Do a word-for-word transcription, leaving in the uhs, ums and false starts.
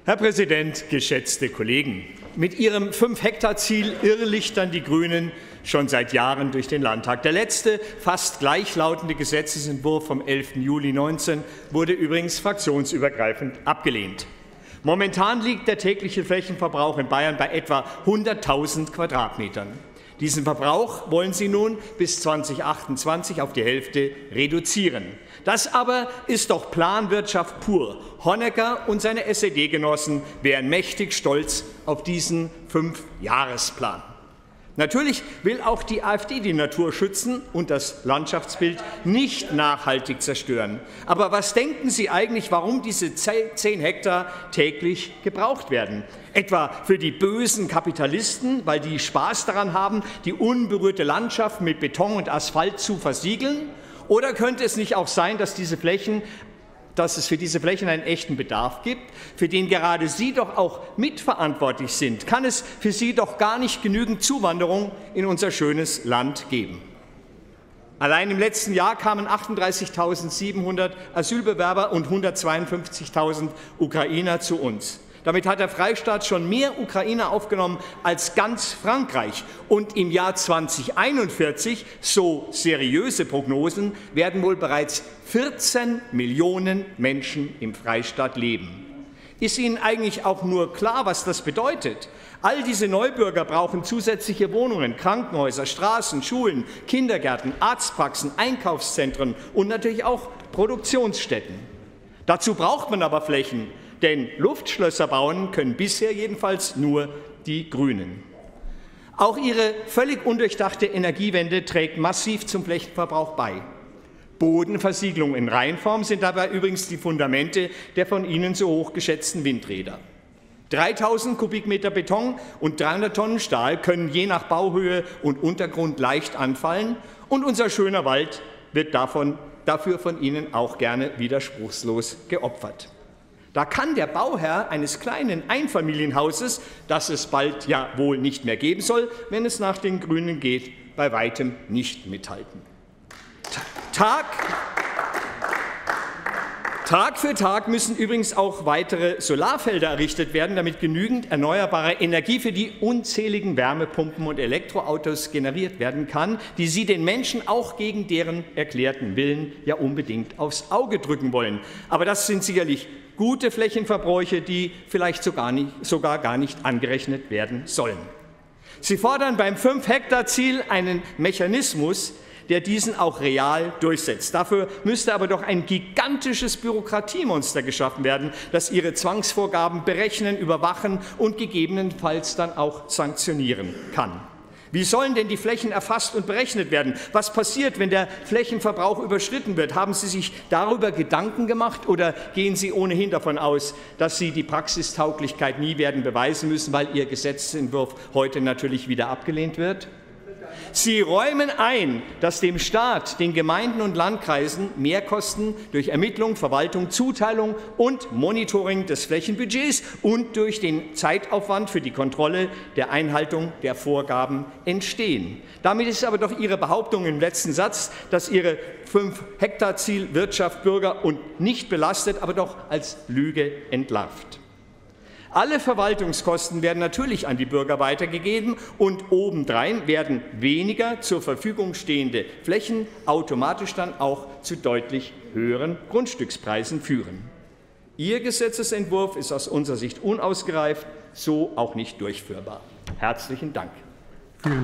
Herr Präsident, geschätzte Kollegen! Mit ihrem fünf Hektar Ziel irrlichtern die Grünen schon seit Jahren durch den Landtag. Der letzte, fast gleichlautende Gesetzesentwurf vom elften Juli neunzehn wurde übrigens fraktionsübergreifend abgelehnt. Momentan liegt der tägliche Flächenverbrauch in Bayern bei etwa hunderttausend Quadratmetern. Diesen Verbrauch wollen Sie nun bis zweitausendachtundzwanzig auf die Hälfte reduzieren. Das aber ist doch Planwirtschaft pur. Honecker und seine S E D-Genossen wären mächtig stolz auf diesen Fünfjahresplan. Natürlich will auch die AfD die Natur schützen und das Landschaftsbild nicht nachhaltig zerstören. Aber was denken Sie eigentlich, warum diese zehn Hektar täglich gebraucht werden? Etwa für die bösen Kapitalisten, weil die Spaß daran haben, die unberührte Landschaft mit Beton und Asphalt zu versiegeln? Oder könnte es nicht auch sein, dass diese Flächen dass es für diese Flächen einen echten Bedarf gibt, für den gerade Sie doch auch mitverantwortlich sind? Kann es für Sie doch gar nicht genügend Zuwanderung in unser schönes Land geben? Allein im letzten Jahr kamen achtunddreißigtausendsiebenhundert Asylbewerber und hundertzweiundfünfzigtausend Ukrainer zu uns. Damit hat der Freistaat schon mehr Ukrainer aufgenommen als ganz Frankreich. Und im Jahr zweitausendeinundvierzig, so seriöse Prognosen, werden wohl bereits vierzehn Millionen Menschen im Freistaat leben. Ist Ihnen eigentlich auch nur klar, was das bedeutet? All diese Neubürger brauchen zusätzliche Wohnungen, Krankenhäuser, Straßen, Schulen, Kindergärten, Arztpraxen, Einkaufszentren und natürlich auch Produktionsstätten. Dazu braucht man aber Flächen. Denn Luftschlösser bauen können bisher jedenfalls nur die Grünen. Auch ihre völlig undurchdachte Energiewende trägt massiv zum Flächenverbrauch bei. Bodenversiegelung in Reihenform sind dabei übrigens die Fundamente der von Ihnen so hoch geschätzten Windräder. dreitausend Kubikmeter Beton und dreihundert Tonnen Stahl können je nach Bauhöhe und Untergrund leicht anfallen, und unser schöner Wald wird davon, dafür von Ihnen auch gerne widerspruchslos geopfert. Da kann der Bauherr eines kleinen Einfamilienhauses, das es bald ja wohl nicht mehr geben soll, wenn es nach den Grünen geht, bei weitem nicht mithalten. Tag, Tag für Tag müssen übrigens auch weitere Solarfelder errichtet werden, damit genügend erneuerbare Energie für die unzähligen Wärmepumpen und Elektroautos generiert werden kann, die Sie den Menschen auch gegen deren erklärten Willen ja unbedingt aufs Auge drücken wollen. Aber das sind sicherlich gute Flächenverbräuche, die vielleicht sogar, nicht, sogar gar nicht angerechnet werden sollen. Sie fordern beim fünf Hektar Ziel einen Mechanismus, der diesen auch real durchsetzt. Dafür müsste aber doch ein gigantisches Bürokratiemonster geschaffen werden, das Ihre Zwangsvorgaben berechnen, überwachen und gegebenenfalls dann auch sanktionieren kann. Wie sollen denn die Flächen erfasst und berechnet werden? Was passiert, wenn der Flächenverbrauch überschritten wird? Haben Sie sich darüber Gedanken gemacht oder gehen Sie ohnehin davon aus, dass Sie die Praxistauglichkeit nie werden beweisen müssen, weil Ihr Gesetzentwurf heute natürlich wieder abgelehnt wird? Sie räumen ein, dass dem Staat, den Gemeinden und Landkreisen Mehrkosten durch Ermittlung, Verwaltung, Zuteilung und Monitoring des Flächenbudgets und durch den Zeitaufwand für die Kontrolle der Einhaltung der Vorgaben entstehen. Damit ist aber doch Ihre Behauptung im letzten Satz, dass Ihre fünf Hektar Ziel Wirtschaft, Bürger und nicht belastet, aber doch als Lüge entlarvt. Alle Verwaltungskosten werden natürlich an die Bürger weitergegeben, und obendrein werden weniger zur Verfügung stehende Flächen automatisch dann auch zu deutlich höheren Grundstückspreisen führen. Ihr Gesetzesentwurf ist aus unserer Sicht unausgereift, so auch nicht durchführbar. Herzlichen Dank.